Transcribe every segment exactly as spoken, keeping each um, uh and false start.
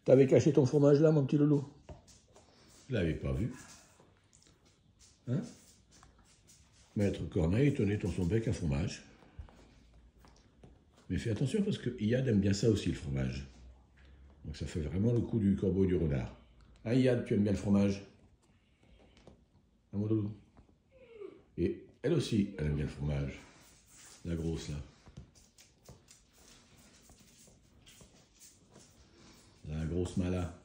T'avais caché ton fromage là, mon petit loulou? Je l'avais pas vu. Hein? Maître Corneille tenait dans son bec un fromage. Mais fais attention parce que Iyad aime bien ça aussi, le fromage. Donc ça fait vraiment le coup du corbeau et du renard. Hein, Iyad, tu aimes bien le fromage? Hein, mon loulou? Et elle aussi, elle aime bien le fromage. La grosse, là. La grosse mala.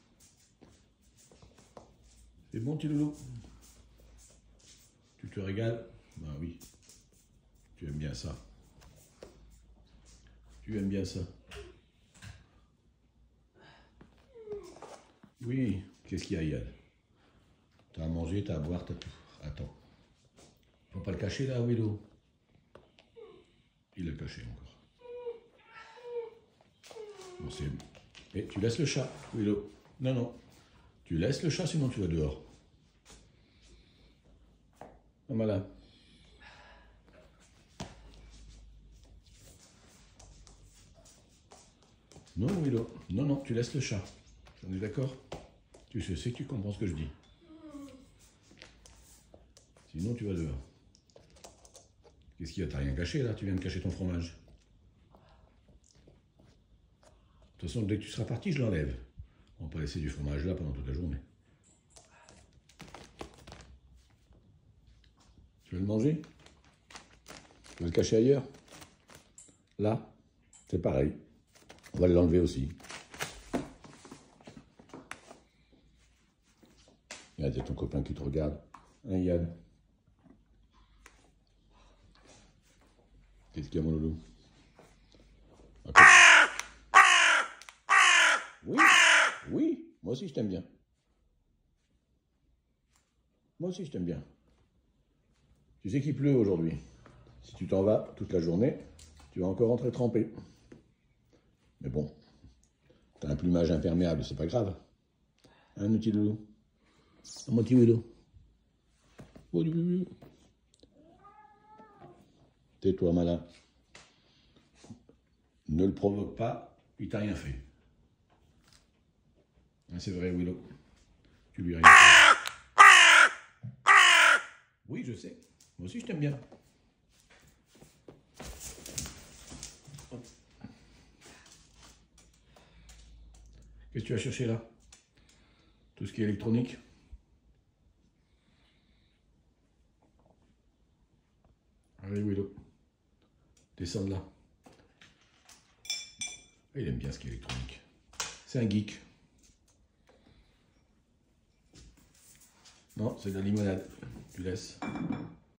C'est bon, petit loulou? Tu te régales? Ben oui. Tu aimes bien ça. Tu aimes bien ça. Oui. Qu'est-ce qu'il y a, Iyad? T'as à manger, t'as à boire, t'as tout. Attends. Faut pas le cacher, là, Willow? Il l'a caché encore. Bon, c'est... Et tu laisses le chat, Willow. Non, non. Tu laisses le chat, sinon tu vas dehors. Voilà. Non, Willow. Non, non, tu laisses le chat. On est d'accord? Tu sais, sais que tu comprends ce que je dis. Sinon, tu vas dehors. Qu'est-ce qu'il y a? T'as rien caché, là? Tu viens de cacher ton fromage. De toute façon, dès que tu seras parti, je l'enlève. On va pas laisser du fromage là pendant toute la journée. Tu veux le manger? Tu veux le cacher ailleurs? Là, c'est pareil. On va l'enlever aussi. Regarde, il y a ton copain qui te regarde. Hein, Iyad? Qu'est-ce qu'il y a, mon loulou? Okay. Oui, oui, moi aussi je t'aime bien. Moi aussi je t'aime bien. Tu sais qu'il pleut aujourd'hui. Si tu t'en vas toute la journée, tu vas encore rentrer trempé. Mais bon, t'as un plumage imperméable, c'est pas grave. Hein, mon petit loulou? Mon petit Willow? Tais-toi, malin. Ne le provoque pas, il t'a rien fait. Hein, c'est vrai, Willow. Tu lui as rien fait. Oui, je sais. Moi aussi, je t'aime bien. Qu'est-ce que tu as cherché là? Tout ce qui est électronique? Allez, Willow. Descends de là. Il aime bien ce qui est électronique. C'est un geek. Non, c'est de la limonade. Tu laisses.